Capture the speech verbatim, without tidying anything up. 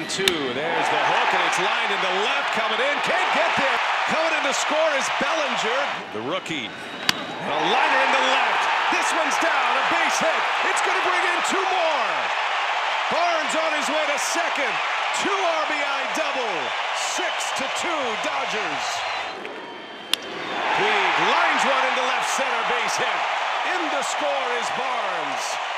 two. There's the hook, and it's lined into left, coming in. Can't get there. Coming in to score is Bellinger, the rookie. And a liner into left. This one's down, a base hit. It's going to bring in two more. Barnes on his way to second. Two R B I double. Six to two Dodgers. Puig lines one into left center, base hit. In to score is Barnes.